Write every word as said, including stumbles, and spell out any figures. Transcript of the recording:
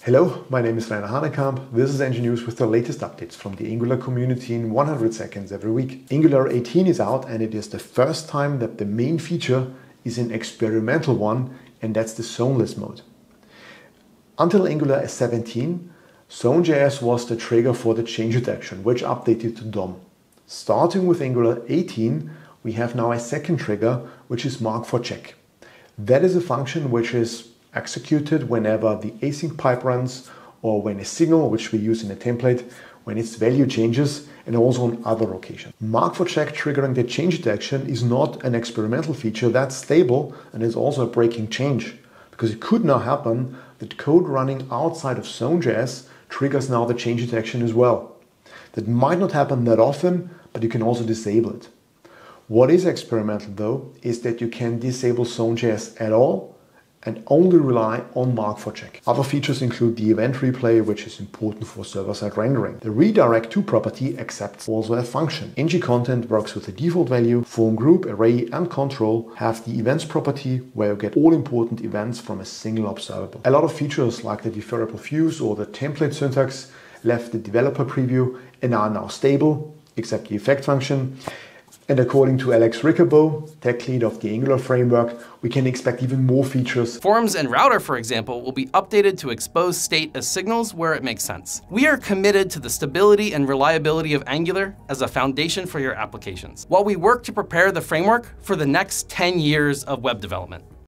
Hello, my name is Rainer Hanekamp. This is Engineer News with the latest updates from the Angular community in one hundred seconds every week. Angular eighteen is out and it is the first time that the main feature is an experimental one, and that's the zoneless mode. Until Angular seventeen, zone dot J S was the trigger for the change detection, which updated to D O M. Starting with Angular eighteen, we have now a second trigger, which is markForCheck. That is a function which is executed whenever the async pipe runs, or when a signal, which we use in a template, when its value changes, and also on other occasions. markForCheck triggering the change detection is not an experimental feature, that's stable, and is also a breaking change, because it could now happen that code running outside of zone dot J S triggers now the change detection as well. That might not happen that often, but you can also disable it. What is experimental though, is that you can disable zone dot J S at all, and only rely on markForCheck. Other features include the event replay, which is important for server-side rendering. The redirect to property accepts also a function. Ng content works with the default value. Form, group, array, and control have the events property, where you get all important events from a single observable. A lot of features like the deferrable views or the template syntax left the developer preview and are now stable, except the effect function. And according to Alex Rickerbo, tech lead of the Angular framework, we can expect even more features. Forms and router, for example, will be updated to expose state as signals where it makes sense. We are committed to the stability and reliability of Angular as a foundation for your applications, while we work to prepare the framework for the next ten years of web development.